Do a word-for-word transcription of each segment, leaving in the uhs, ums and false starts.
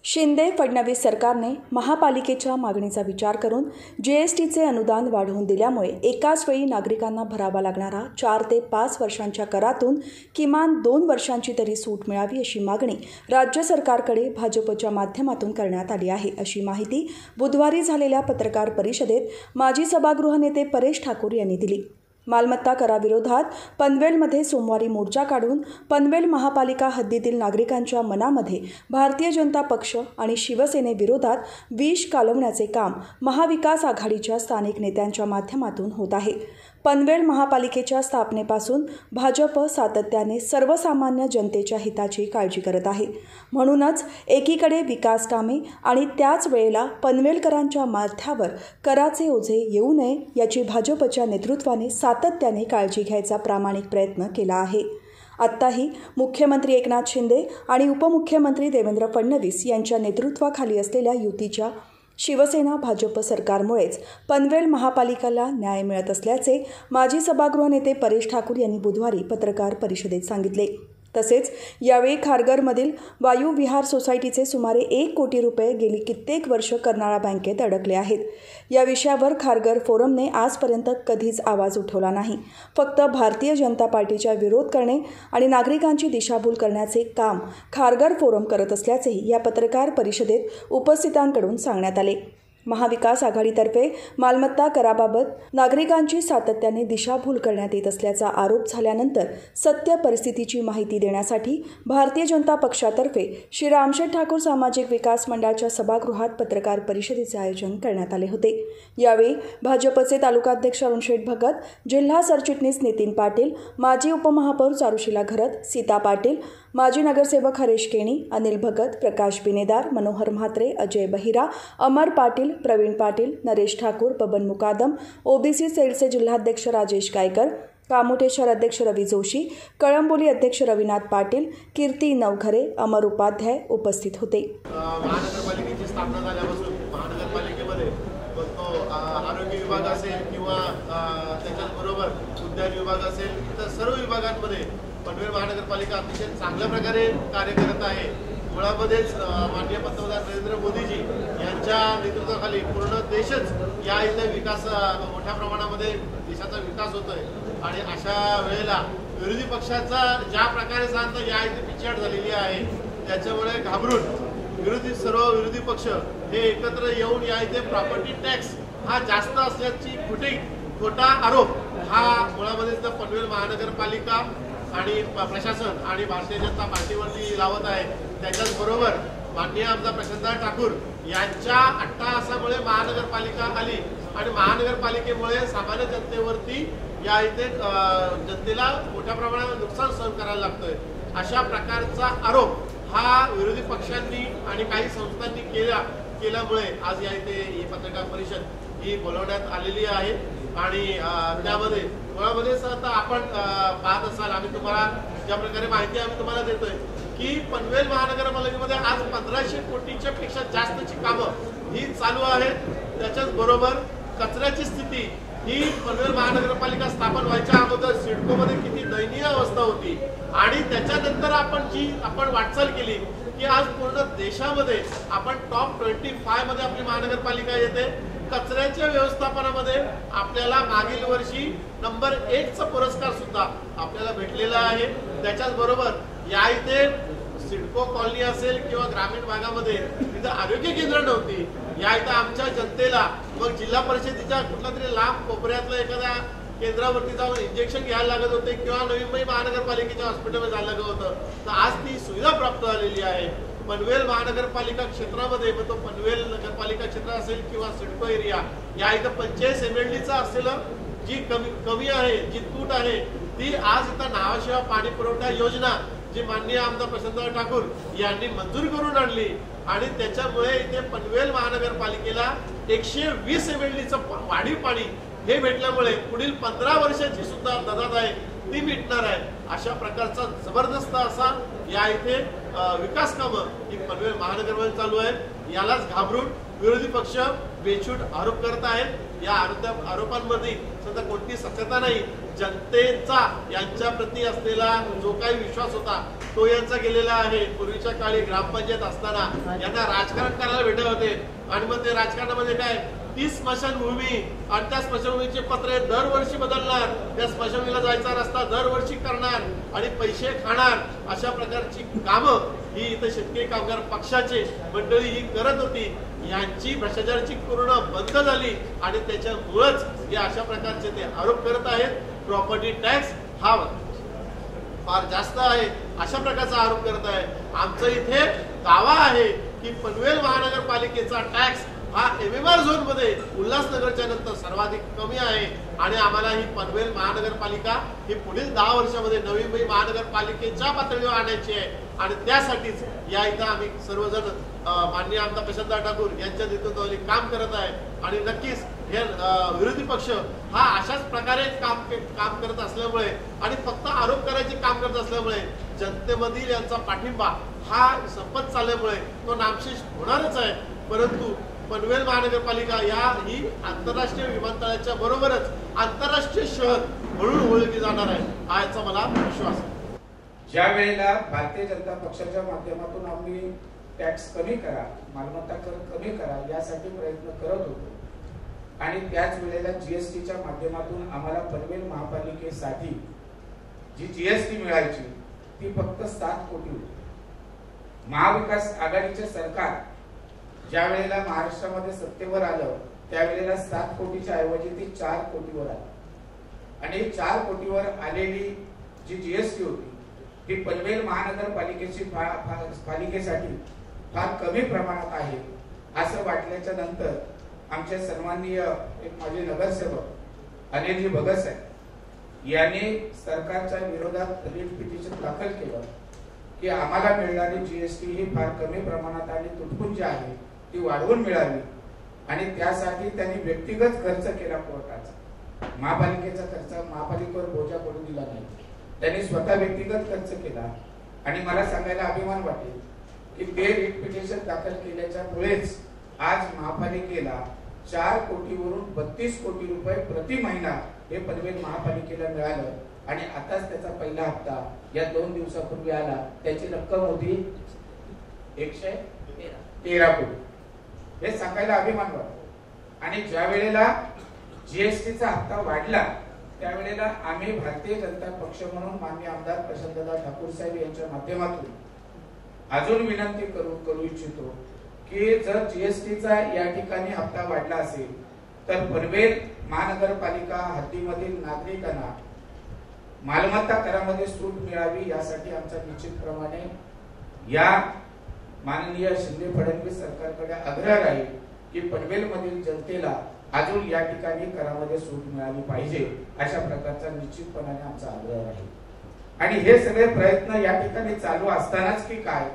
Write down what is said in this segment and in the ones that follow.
शिंदे फडणवीस सरकारने महापालिकेच्या मागणीचा विचार करून जीएसटीचे अनुदान वाढवून दिल्यामुळे एकाच वेळी नागरिकांना भरावा लागणारा चार ते पाच वर्षांच्या करातून किमान दोन वर्षांची तरी सूट मिळावी अशी मागणी राज्य सरकारकडे भाजपच्या माध्यमातून करण्यात आली आहे, अशी माहिती बुधवारी झालेल्या पत्रकार परिषदेत माजी सभागृह नेते परेश ठाकूर यांनी दिली। मालमत्ता कराविरोधात पनवेलमध्ये सोमवारी मोर्चा काढून पनवेल महापालिका हद्दीतील नागरिकांच्या मनामध्ये भारतीय जनता पक्ष आणि शिवसेनेविरोधात विष कालवण्याचे काम महाविकास आघाडीच्या स्थानिक नेत्यांच्या माध्यमातून होत आहे। पनवेल महापालिकेच्या स्थापनेपासून भाजप सातत्याने सर्वसामान्य जनतेच्या हिताची काळजी करत आहे। म्हणूनच एकीकडे विकास कामे आणि त्याच वेळेला पनवेलकरांच्या माथ्यावर कराचे ओझे येऊ नये याची भाजपच्या नेतृत्वाने सातत्याने काळजी घ्यायचा प्रामाणिक प्रयत्न केला आहे। आत्ताही मुख्यमंत्री एकनाथ शिंदे आणि उपमुख्यमंत्री देवेंद्र फडणवीस यांच्या नेतृत्वाखाली असलेल्या युतीच्या शिवसेना भाजप सरकारमुळेच पनवेल महापालिकेला न्याय मिळत असल्याचे माजी सभागृह नेते परेश ठाकूर यांनी बुधवारी पत्रकार परिषदेत सांगितले। तसेच यावेळी खारघरमधील वायू विहार सोसायटीचे सुमारे एक कोटी रुपये गेली कित्येक वर्ष कर्नाळा बँकेत अडकले आहेत। या विषयावर खारघर फोरमने आजपर्यंत कधीच आवाज उठवला नाही। फक्त भारतीय जनता पार्टीचा विरोध करणे आणि नागरिकांची दिशाभूल करण्याचे काम खारघर फोरम करत असल्याचेही या पत्रकार परिषदेत उपस्थितांकडून सांगण्यात आले। महाविकास आघाडीतर्फे मालमत्ता कराबाबत नागरिकांची सातत्याने दिशाभूल करण्यात येत असल्याचा आरोप झाल्यानंतर सत्य परिस्थितीची माहिती देण्यासाठी भारतीय जनता पक्षातर्फे श्री रामशेठ ठाकूर सामाजिक विकास मंडळाच्या सभागृहात पत्रकार परिषदेचे आयोजन करण्यात आले होते। यावेळी भाजपचे तालुकाध्यक्ष अरुणशेठ भगत, जिल्हा सरचिटणीस नितीन पाटील, माजी उपमहापौर चारुशीला घरत, सीता पाटील, माजी नगरसेवक हरेश केणी, अनिल भगत, प्रकाश बिनेदार, मनोहर म्हात्रे, अजय बहिरा, अमर पाटील, प्रवीण पाटील, नरेश ठाकूर, बबन मुकादम, ओबीसी सेलचे जिल्हाध्यक्ष राजेश गायकर, कामोठे शहर अध्यक्ष रवी जोशी, कळंबोली अध्यक्ष रविनाथ पाटील, कीर्ती नवघरे, अमर उपाध्याय उपस्थित होते। महानगरपालिकेची स्थापना झाल्यापासून महानगरपालिकेमध्ये आरोग्य विभाग असेल किंवा त्याच्याबरोबर उद्यान विभाग असेल तर सर्व विभागांमध्ये पनवेल महानगरपालिका अतिशय चांगल्या प्रकारे कार्य करत आहे। मुळामध्येच माननीय पंतप्रधान नरेंद्र मोदीजी यांच्या नेतृत्वाखाली पूर्ण देशच या इथे विकास मोठ्या प्रमाणामध्ये देशाचा विकास होतोय आणि अशा वेळेला विरोधी पक्षाचा ज्या प्रकारे सांगता या इथे पिछाड झालेली आहे त्याच्यामुळे घाबरून विरोधी सर्व विरोधी पक्ष हे एकत्र येऊन या इथे प्रॉपर्टी टॅक्स हा जास्त असल्याची खोटी खोटा आरोप हा मुळामध्ये पनवेल महानगरपालिका आणि प्रशासन आणि भारतीय जनता पार्टीवरती लावत आहे। त्याच्याचबरोबर माननीय आमदार प्रशांतदादा ठाकूर यांच्या अट्टाहासामुळे महानगरपालिका आली आणि महानगरपालिकेमुळे सामान्य जनतेवरती या इथे जनतेला मोठ्या प्रमाणात नुकसान सहन करायला लागतोय। अशा प्रकारचा आरोप हा विरोधी पक्षांनी आणि काही संस्थांनी केला केल्यामुळे आज या इथे ही पत्रकार परिषद ही बोलवण्यात आलेली आहे आणि त्यामध्ये मुळामध्ये आता आपण पाहत असाल आम्ही तुम्हाला ज्या प्रकारे माहिती आम्ही तुम्हाला देतोय की पनवेल महानगरपालिकेमध्ये आज पंधराशे कोटीच्या पेक्षा जास्तची कामं ही चालू आहेत। त्याच्याच बरोबर कचऱ्याची स्थिती ही पनवेल महानगरपालिका स्थापन व्हायच्या अगोदर सिडकोमध्ये किती दयनीय अवस्था होती आणि त्याच्यानंतर आपण जी आपण वाटचाल केली की आज पूर्ण देशामध्ये आपण टॉप ट्वेंटी फाय मध्ये आपली महानगरपालिका येते। कचऱ्याच्या व्यवस्थापनामध्ये आपल्याला मागील वर्षी नंबर एक चा पुरस्कार सुद्धा आपल्याला भेटलेला आहे। त्याच्याच बरोबर या इथे सिडको कॉलनी असेल किंवा ग्रामीण भागामध्ये तिथे आरोग्य केंद्र नव्हती, या इथं आमच्या जनतेला मग जिल्हा परिषदेच्या कुठल्या तरी लांब कोपऱ्यातल्या एखाद्या केंद्रावरती जाऊन इंजेक्शन घ्यायला लागत होते किंवा नवी मुंबई महानगरपालिकेच्या हॉस्पिटलमध्ये जायला लागत होतं, तर आज ती सुविधा प्राप्त झालेली आहे। पनवेल महानगरपालिका क्षेत्रामध्ये मग तो पनवेल नगरपालिका क्षेत्र असेल किंवा सिडको एरिया या इथं पंचेचाळीस एमएलडीचा असलेलं जी कमी कमी आहे जी तूट आहे ती आज इथं नावाशिवाय पाणी पुरवठा योजना जी माननीय आमदार प्रशांतदादा ठाकूर यांनी मंजूर करून आणली आणि त्याच्यामुळे इथे पनवेल महानगरपालिकेला एकशे वीस एमएलडीचं वाढीव पाणी हे भेटल्यामुळे पुढील पंधरा वर्षाची सुद्धा ददात आहे ती मिटणार आहे। अशा प्रकारचा जबरदस्त असा या इथे विकास कामं ही पनवेल महानगरपालिका चालू आहे। यालाच घाबरून विरोधी पक्ष बेछूट आरोप करत आहेत। या आरोपांमध्ये सध्या कोणती सत्यता नाही. जनतेचा यांच्या प्रती असलेला जो काही विश्वास होता तो यांचा गेलेला आहे. पूर्वीच्या काळी ग्रामपंचायत असताना यांना राजकारण करायला भेटत होते आणि मग ते राजकारणामध्ये काय ती स्मशानभूमी आणि त्या स्मशानभूमीचे पत्रे दरवर्षी बदलणार, त्या स्मशानभूमीला जायचा रस्ता दरवर्षी करणार आणि पैसे खाणार, अशा प्रकारची कामं ही इथं शेतकरी कामगार पक्षाची मंडळी ही करत होती. यांची भ्रष्टाचाराची पूर्ण बंद झाली आणि त्याच्यामुळेच हे अशा प्रकारचे ते आरोप करत आहेत. प्रॉपर्टी टॅक्स हा फार जास्त आहे अशा प्रकारचा आरोप करत आहे. आमचा इथे दावा आहे की पनवेल महानगरपालिकेचा टॅक्स हा एम एम आर झोन मध्ये उल्हासनगरच्या नंतर सर्वाधिक कमी आहे आणि आम्हाला ही पनवेल महानगरपालिका ही पुढील दहा वर्षामध्ये नवी मुंबई महानगरपालिकेच्या पातळीवर आणायची आहे आणि त्यासाठीच या इथं आम्ही सर्वजण माननीय आमदार प्रशांतदा ठाकूर यांच्या नेतृत्वाखाली काम करत आहे आणि नक्कीच हे विरोधी पक्ष हा अशाच प्रकारे काम काम करत असल्यामुळे आणि फक्त आरोप करायचे काम करत असल्यामुळे जनतेमधील यांचा पाठिंबा हा संपत चालल्यामुळे तो नामशेष होणारच आहे. परंतु पनवेल महानगरपालिका या ही आंतरराष्ट्रीय विमानतळाच्या बरोबरच आंतरराष्ट्रीय शहर म्हणून ओळखली जाणार आहे हा याचा मला विश्वास आहे. ज्या वेळेला भारतीय जनता पक्षाच्या माध्यमातून आम्ही टॅक्स कमी करा, मालमत्ता कर कमी करा यासाठी प्रयत्न करत होतो आणि त्याच वेळेला जीएसटीच्या माध्यमातून आम्हाला पनवेल महापालिकेसाठी जी जीएसटी मिळायची ती फक्त सात कोटी होती. महाविकास आघाडीचे सरकार ज्या वेळेला महाराष्ट्रामध्ये सत्तेवर आलं त्यावेळेला सात कोटीच्या ऐवजी ती चार कोटीवर आली आणि चार कोटीवर आलेली जी जीएसटी होती ती पनवेल महानगरपालिकेची पालिकेसाठी फार कमी प्रमाणात आहे असं वाटल्याच्या नंतर आमचे सन्माननीय एक माजी नगरसेवक अनिलजी भगत साहेब यांनी सरकारच्या विरोधात रिट पिटिशन दाखल केलं की आम्हाला मिळणारी जीएसटी ही फार कमी प्रमाणात आणि तुटपुंजी आहे, ती वाढवून मिळावी आणि त्यासाठी त्यांनी व्यक्तिगत खर्च केला कोर्टाचा. महापालिकेचा खर्च महापालिकेवर बोजा पडू दिला नाही, त्यांनी स्वतः व्यक्तिगत खर्च केला आणि मला सांगायला अभिमान वाटेल की ते रिट पिटिशन दाखल केल्याच्या मुळेच आज महापालिकेला चार कोटीवरून बत्तीस कोटी रुपये प्रति महिना हे पनवेल महापालिकेला मिळालं आणि आताच त्याचा पहिला हप्ता या दोन दिवसापूर्वी आला. त्याची रक्कम होती एकशे तेरा कोटी. हे सांगायला अभिमान वाटतो. आणि ज्या वेळेला जीएसटीचा हप्ता वाढला त्यावेळेला आम्ही भारतीय जनता पक्ष म्हणून माननीय आमदार प्रशांतदा ठाकूर साहेब यांच्या माध्यमातून अजून विनंती करू करू इच्छितो की जर जीएसटीचा या ठिकाणी हप्ता वाढला असेल तर पनवेल महानगरपालिका हद्दीमधील नागरिकांना मालमत्ता करामध्ये सूट मिळावी यासाठी आमचा निश्चितप्रमाणे या माननीय शिंदे फडणवीस सरकारकडे आग्रह राहील की पनवेल मधील जनतेला अजून या ठिकाणी करामध्ये सूट मिळाली पाहिजे अशा प्रकारचा निश्चितपणाने आमचा आग्रह राहील. आणि हे सगळे प्रयत्न या ठिकाणी चालू असतानाच की काय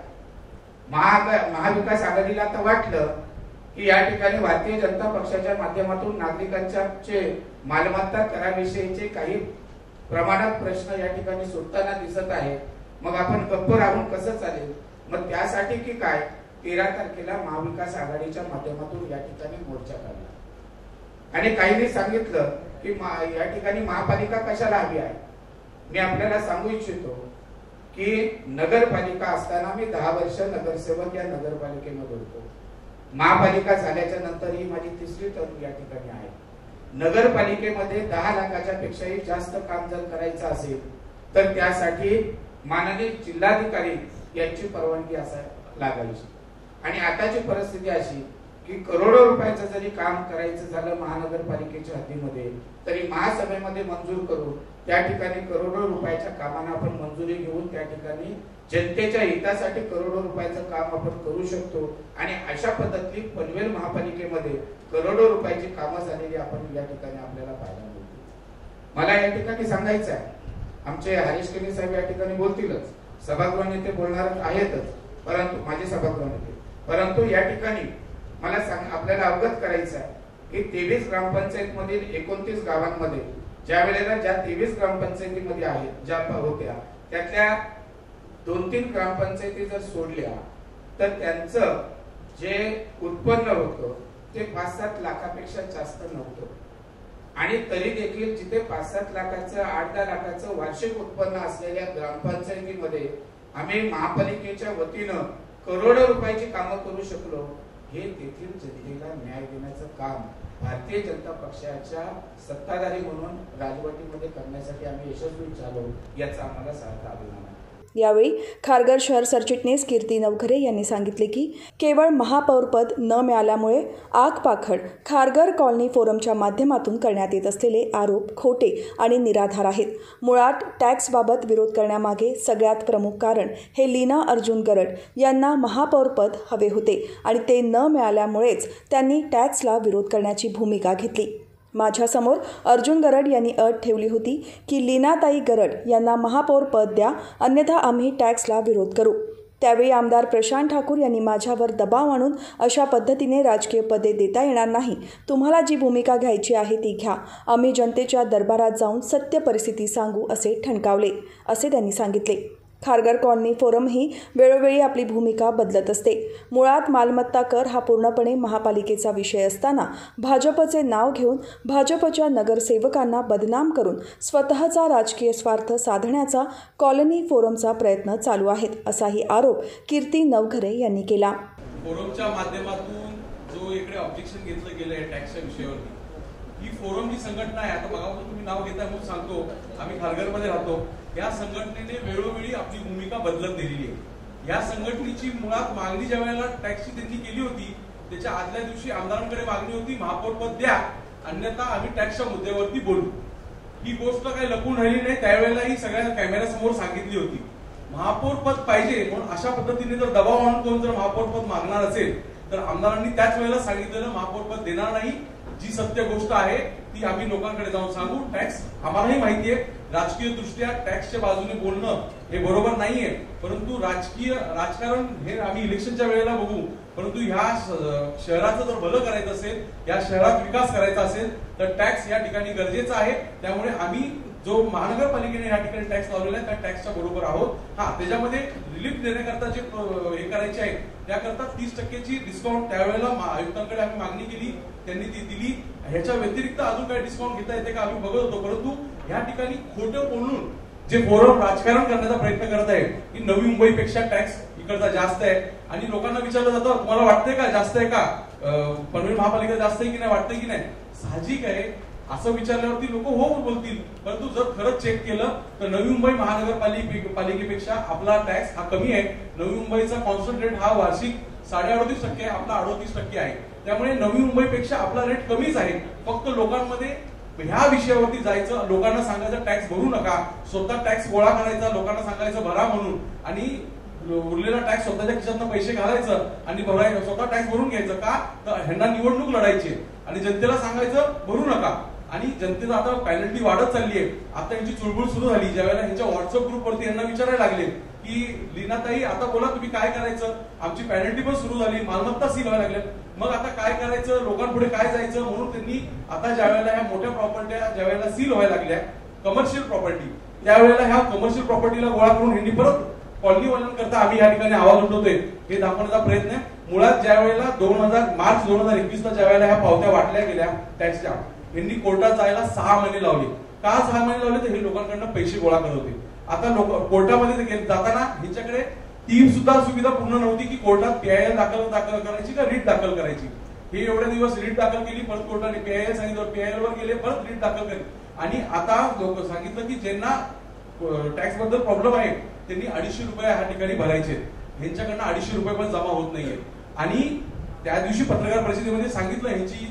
महाविकास आघाडीला आता वाटलं की या ठिकाणी भारतीय जनता पक्षाच्या माध्यमातून नागरिकांच्या मालमत्ता कराविषयीचे काही प्रमाणात प्रश्न या ठिकाणी सुटताना दिसत आहे. मग आपण गप्प राहून कसं चालेल? मग त्यासाठी की काय तेरा तारखेला महाविकास आघाडीच्या माध्यमातून या ठिकाणी मोर्चा काढला आणि काहींनी सांगितलं की या ठिकाणी महापालिका कशाला हवी आहे. मी आपल्याला सांगू इच्छितो की नगरपालिका असताना मी दहा वर्ष नगरसेवक या नगरपालिकेमध्ये होतो. महापालिका झाल्याच्या नंतर ही माझी तिसरी टर्म या ठिकाणी आहे. नगरपालिकेमध्ये दहा लाखाच्या पेक्षाही जास्त काम जर करायचं असेल तर त्यासाठी माननीय जिल्हाधिकारी यांची परवानगी असायला लागायची. आणि आताची परिस्थिती अशी की करोडो रुपयाचं जरी काम करायचं झालं महानगरपालिकेच्या हद्दीमध्ये तरी महासभेमध्ये मंजूर करून त्या ठिकाणी करोडो रुपयाच्या कामांना आपण मंजुरी घेऊन त्या ठिकाणी जनतेच्या हितासाठी करोडो रुपयाचं काम आपण करू शकतो. आणि अशा पद्धतीने पनवेल महापालिकेमध्ये करोडो रुपयाची कामं झालेली आपण या ठिकाणी आपल्याला पाहायला मिळते. मला या ठिकाणी सांगायचं आहे, आमचे हरीश केनी साहेब या ठिकाणी बोलतीलच, सभागृह नेते बोलणार आहेतच, परंतु माझे सभागृह नेते, परंतु या ठिकाणी मला सांग आपल्याला अवगत करायचं आहे की तेवीस ग्रामपंचायत मधील एकोणतीस गावांमध्ये ज्या वेळेला ज्या तेवीस ग्रामपंचायतीमध्ये आहेत ज्या होत्या त्यातल्या दोन तीन ग्रामपंचायती जर सोडल्या तर त्यांचं जे उत्पन्न होतं ते पाच सात लाखापेक्षा जास्त नव्हतं. आणि तरी देखील जिथे पाच सात लाखाचं आठ दहा लाखाचं वार्षिक उत्पन्न असलेल्या ग्रामपंचायतीमध्ये आम्ही महापालिकेच्या वतीनं करोडो रुपयाची कामं करू शकलो, हे तेथील जनतेला न्याय देण्याचं काम भारतीय जनता पक्षाच्या सत्ताधारी म्हणून राजवटीमध्ये करण्यासाठी आम्ही यशस्वी झालो, याचा आम्हाला सार्थ अभिमान आहे. यावेळी खारघर शहर सरचिटणीस कीर्ती नवघरे यांनी सांगितले की केवळ महापौरपद न मिळाल्यामुळे आगपाखड खारघर कॉलनी फोरमच्या माध्यमातून करण्यात येत असलेले आरोप खोटे आणि निराधार आहेत. मुळात टॅक्सबाबत विरोध करण्यामागे सगळ्यात प्रमुख कारण हे लीना अर्जुन गरड यांना महापौरपद हवे होते आणि ते न मिळाल्यामुळेच त्यांनी टॅक्सला विरोध करण्याची भूमिका घेतली. माझ्यासमोर अर्जुन गरड यांनी अट ठेवली होती की लीनाताई गरड यांना महापौर पद द्या, अन्यथा आम्ही टॅक्सला विरोध करू. त्यावेळी आमदार प्रशांत ठाकूर यांनी माझ्यावर दबाव आणून अशा पद्धतीने राजकीय पदे देता येणार नाही, तुम्हाला जी भूमिका घ्यायची आहे ती घ्या, आम्ही जनतेच्या दरबारात जाऊन सत्य परिस्थिती सांगू असे ठणकावले, असे त्यांनी सांगितले. खारघर कॉलनी फोरम ही वेळोवेळी आपली भूमिका बदलत असते. मुळात मालमत्ता कर हा पूर्णपणे महापालिकेचा विषय असताना भाजपचे नाव घेऊन भाजपच्या नगरसेवकांना बदनाम करून स्वतःचा राजकीय स्वार्थ साधण्याचा कॉलनी फोरमचा प्रयत्न चालू आहे, असाही आरोप कीर्ती नवघरे यांनी केला. फोरमच्या माध्यमातून जो इकडे ऑब्जेक्शन घेतलं गेलं आहे टॅक्सच्या विषयावरती, ही फोरम जी संघटना आहे, आता बघा तुम्ही नाव घेताय म्हणून सांगतो, आम्ही खारघरमध्ये राहतो, या संघटनेने वेळोवेळी आपली भूमिका बदलत दिलेली आहे. या संघटनेची मुळात मागणी ज्या वेळेला टॅक्सची त्यांनी केली होती, त्याच्या आदल्या दिवशी आमदारांकडे मागणी होती महापौर पद द्या, अन्यथा आम्ही टॅक्सच्या मुद्द्यावरती बोलू. ही गोष्ट काही लपून राहिली नाही, त्यावेळेला ही सगळ्या कॅमेऱ्यासमोर सांगितली होती. महापौर पद पाहिजे म्हणून अशा पद्धतीने जर दबाव आणून कोण जर महापौर पद मागणार असेल तर आमदारांनी त्याच वेळेला सांगितलेलं महापौर पद देणार नाही. जी सत्य गोष्ट आहे ती आम्ही लोकांकडे जाऊन सांगू. टॅक्स आम्हालाही माहितीये, राजकीय दृष्ट्या टॅक्सच्या बाजूने बोलणं हे बरोबर नाहीये, परंतु राजकीय राजकारण हे आम्ही इलेक्शनच्या वेळेला बघू, परंतु ह्या शहराचं जर भलं करायचं असेल, या शहरात विकास करायचा असेल तर टॅक्स या ठिकाणी गरजेचा आहे. त्यामुळे आम्ही जो महानगरपालिकेने या ठिकाणी टॅक्स लावलेला आहे त्या टॅक्सच्या बरोबर आहोत. हा, त्याच्यामध्ये रिलीफ देण्याकरता जे हे करायचे आहे त्याकरता तीस टक्केची डिस्काउंट त्यावेळेला आयुक्तांकडे आम्ही मागणी केली, त्यांनी ती दिली. ह्याच्या व्यतिरिक्त अजून काही डिस्काउंट घेता येते का आम्ही बघत होतो, परंतु या ठिकाणी खोटं बोलून जे फोरम राजकारण करण्याचा प्रयत्न करत आहे की नवी मुंबईपेक्षा टॅक्स इकडचा जास्त आहे आणि लोकांना विचारलं जातं तुम्हाला वाटतंय का जास्त आहे का, पनवेल महापालिका जास्त आहे की नाही, वाटतंय की नाही. साहजिक आहे, असं विचारल्यावरती लोक हो बोलतील, परंतु जर खरंच चेक केलं तर नवी मुंबई महानगरपालिकेपेक्षा आपला टॅक्स हा कमी आहे. नवी मुंबईचा कॉन्स्टंट रेट हा वार्षिक साडे अडतीस टक्के आहे, आपला अडतीस टक्के आहे. त्यामुळे नवी मुंबईपेक्षा आपला रेट कमीच आहे. फक्त लोकांमध्ये ह्या विषयावरती जायचं, लोकांना सांगायचं टॅक्स भरू नका, स्वतः टॅक्स गोळा करायचा, लोकांना सांगायचं भरा म्हणून, आणि उरलेला टॅक्स स्वतःच्या खिशातनं पैसे घालायचं आणि भरायचं, स्वतः टॅक्स भरून घ्यायचं. का तर ह्यांना निवडणूक लढायची आणि जनतेला सांगायचं भरू नका. आणि जनतेचा आता पॅनल्टी वाढत चालली आहे. आता यांची चुळबुळ सुरू झाली ज्यावेळेला ह्यांच्या व्हॉट्सअप ग्रुपवरती यांना विचारायला लागले की लीनाताई आता बोला तुम्ही काय करायचं, आमची पॅनल्टी पण सुरू झाली, मालमत्ता सील व्हायला लागल्या, मग आता काय करायचं, लोकांपुढे काय जायचं. म्हणून त्यांनी आता ज्या वेळेला ह्या मोठ्या प्रॉपर्ट्या ज्या वेळेला सील व्हायला लागल्या, कमर्शियल प्रॉपर्टी, त्यावेळेला ह्या कमर्शियल प्रॉपर्टीला गोळा करून ह्यांनी परत कॉलनीवाल्यांकरता आम्ही या ठिकाणी आवाज उठवतोय हे दाखवण्याचा प्रयत्न आहे. मुळात ज्या वेळेला दोन हजार मार्च दोन हजार एकवीस ला ज्या वेळेला ह्या पावत्या वाटल्या गेल्या टॅक्सच्या, यांनी कोर्टात जायला सहा महिने लावले. का सहा महिने लावले तर हे लोकांकडनं पैसे गोळा करत होते. आता लोक कोर्टामध्ये जाताना ह्यांच्याकडे ती सुद्धा सुविधा पूर्ण नव्हती की कोर्टात पीआयएल दाखल दाखल करायची का रीट दाखल करायची. हे एवढे दिवस रीट दाखल केली, परत कोर्टाने पीआयएल सांगितलं, पीआयएल वर गेले, परत रीट दाखल केली. आणि आता लोक सांगितलं की ज्यांना टॅक्स बद्दल प्रॉब्लेम आहे त्यांनी अडीचशे रुपये ह्या ठिकाणी भरायचे. ह्यांच्याकडनं अडीचशे रुपये पण जमा होत नाहीये. आणि त्या दिवशी पत्रकार परिषदेमध्ये सांगितलं ह्यांची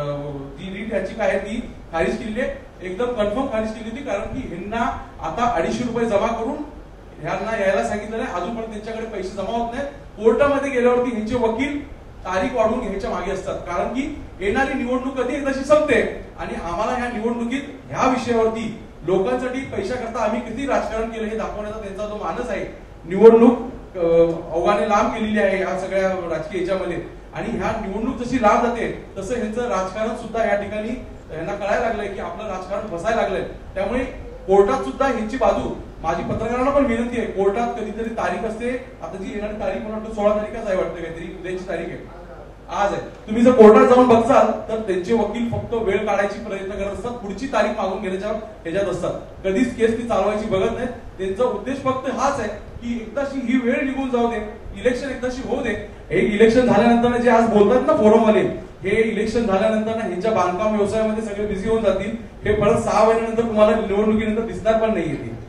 जी रीट ह्याची काय ती खारिज केली आहे, एकदम कन्फर्म खारिज केली होती, कारण की ह्यांना आता अडीचशे रुपये जमा करून ह्यांना यायला सांगितलं नाही, अजून पण त्यांच्याकडे पैसे जमा होत नाहीत. कोर्टामध्ये गेल्यावरती ह्यांचे वकील तारीख वाढवून घ्यायच्या मागे असतात, कारण की येणारी निवडणूक कधी तशी संपते आणि आम्हाला ह्या निवडणुकीत ह्या विषयावरती लोकांसाठी पैशाकरता आम्ही किती राजकारण केलं हे दाखवण्याचा त्यांचा जो मानस आहे. निवडणूक अवघाने लांब केलेली आहे या सगळ्या राजकीय याच्यामध्ये, आणि ह्या निवडणूक जशी लांब जाते तसं ह्यांचं राजकारण सुद्धा या ठिकाणी यांना कळायला लागलंय की आपलं राजकारण फसायला लागलंय. त्यामुळे कोर्टात सुद्धा ह्यांची बाजू, माझी पत्रकारांना पण विनंती आहे, कोर्टात कधीतरी तारीख असते, आता जी येणारी तारीख मला वाटतं सोळा तारीखच आहे वाटतं, काहीतरी उद्याची तारीख आहे. आज आहे. तुम्ही जर कोर्टात जाऊन बघसाल तर त्यांचे वकील फक्त वेळ काढायची प्रयत्न करत असतात, पुढची तारीख मागून घेण्याच्या ह्याच्यात असतात, कधीच केस ती चालवायची बघत नाहीत. त्यांचा उद्देश फक्त हाच आहे की एकदाशी ही वेळ निघून जाऊ दे, इलेक्शन एकदाशी होऊ दे. हे इलेक्शन झाल्यानंतर जे आज बोलतात ना फोरमवाले, हे इलेक्शन झाल्यानंतर ना ह्यांच्या बांधकाम व्यवसायामध्ये सगळे बिझी होऊन जातील. हे परत सहा महिन्यानंतर तुम्हाला निवडणुकीनंतर दिसणार पण नाहीये.